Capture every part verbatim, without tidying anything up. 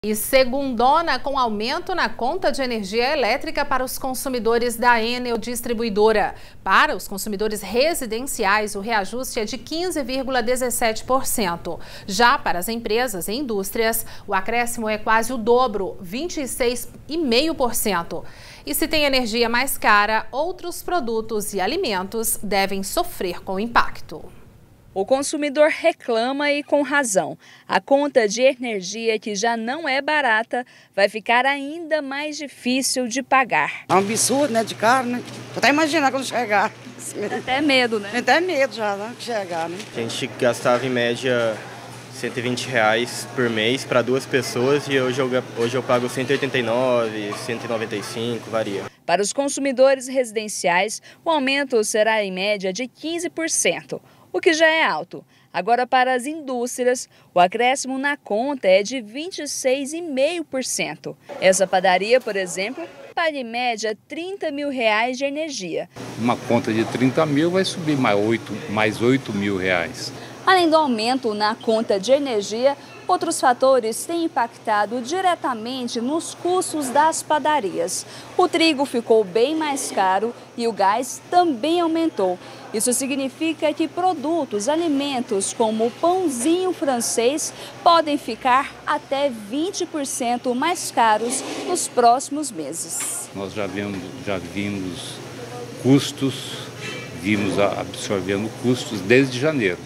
E segundona com aumento na conta de energia elétrica para os consumidores da Enel Distribuidora. Para os consumidores residenciais, o reajuste é de quinze vírgula dezessete por cento. Já para as empresas e indústrias, o acréscimo é quase o dobro, vinte e seis vírgula cinco por cento. E se tem energia mais cara, outros produtos e alimentos devem sofrer com o impacto. O consumidor reclama e com razão. A conta de energia, que já não é barata, vai ficar ainda mais difícil de pagar. É um absurdo, né, de caro, né? Vou até imaginar quando chegar. Dá até medo, né? Tem até medo já, né, de chegar, né? A gente gastava em média cento e vinte reais por mês para duas pessoas e hoje eu, hoje eu pago cento e oitenta e nove, cento e noventa e cinco, varia. Para os consumidores residenciais, o aumento será em média de quinze por cento. O que já é alto. Agora, para as indústrias, o acréscimo na conta é de vinte e seis vírgula cinco por cento. Essa padaria, por exemplo, paga em média trinta mil reais de energia. Uma conta de trinta mil vai subir mais oito, mais oito mil reais. Além do aumento na conta de energia, outros fatores têm impactado diretamente nos custos das padarias. O trigo ficou bem mais caro e o gás também aumentou. Isso significa que produtos, alimentos como o pãozinho francês podem ficar até vinte por cento mais caros nos próximos meses. Nós já vimos, já vimos custos, vimos absorvendo custos desde janeiro.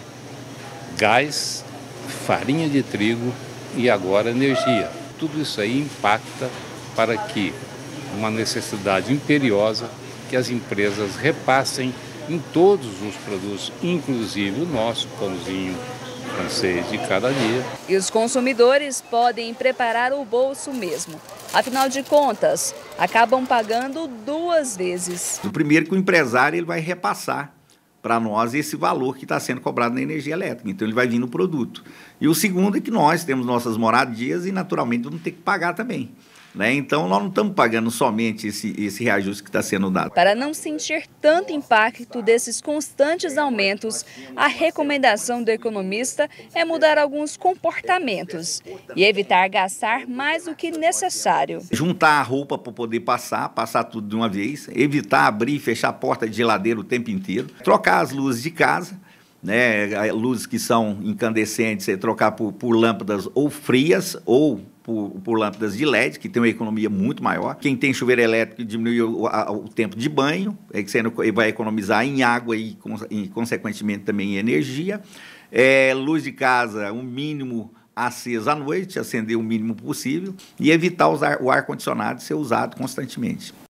Gás, farinha de trigo e agora energia. Tudo isso aí impacta para que uma necessidade imperiosa que as empresas repassem em todos os produtos, inclusive o nosso pãozinho francês de cada dia. E os consumidores podem preparar o bolso mesmo. Afinal de contas, acabam pagando duas vezes. O primeiro que o empresário ele vai repassar para nós esse valor que está sendo cobrado na energia elétrica. Então, ele vai vir no produto. E o segundo é que nós temos nossas moradias e, naturalmente, vamos ter que pagar também. Né? Então, nós não estamos pagando somente esse, esse reajuste que está sendo dado. Para não sentir tanto impacto desses constantes aumentos, a recomendação do economista é mudar alguns comportamentos e evitar gastar mais do que necessário. Juntar a roupa para poder passar, passar tudo de uma vez, evitar abrir e fechar a porta de geladeira o tempo inteiro, trocar as luzes de casa, né? Luzes que são incandescentes, trocar por, por lâmpadas ou frias ou Por, por lâmpadas de L E D, que tem uma economia muito maior. Quem tem chuveiro elétrico diminui o, a, o tempo de banho, é que você vai economizar em água e, e consequentemente, também em energia. É, luz de casa, o mínimo acesa à noite, acender o mínimo possível e evitar usar o ar-condicionado ser usado constantemente.